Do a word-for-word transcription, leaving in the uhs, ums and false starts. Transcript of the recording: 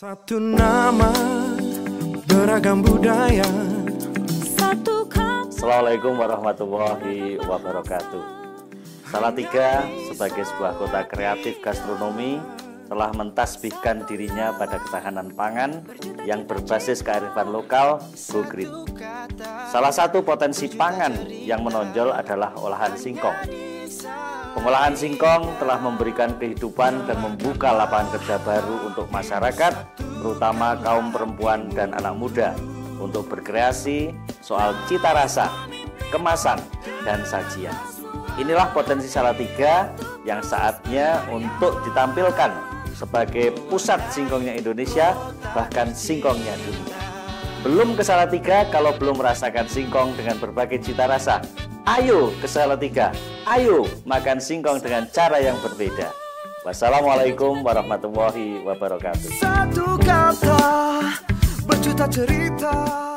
Satu nama, beragam budaya. Satu kata. Assalamualaikum warahmatullahi wabarakatuh. Salatiga sebagai sebuah kota kreatif gastronomi telah mentasbihkan dirinya pada ketahanan pangan yang berbasis kearifan lokal, Go Green. Salah satu potensi pangan yang menonjol adalah olahan singkong. Pengolahan singkong telah memberikan kehidupan dan membuka lapangan kerja baru untuk masyarakat, terutama kaum perempuan dan anak muda, untuk berkreasi soal cita rasa, kemasan, dan sajian. Inilah potensi Salatiga yang saatnya untuk ditampilkan sebagai pusat singkongnya Indonesia, bahkan singkongnya dunia. Belum ke Salatiga kalau belum merasakan singkong dengan berbagai cita rasa. Ayo ke Salatiga, ayo makan singkong dengan cara yang berbeda. Wassalamualaikum warahmatullahi wabarakatuh. Satu kata, berjuta cerita.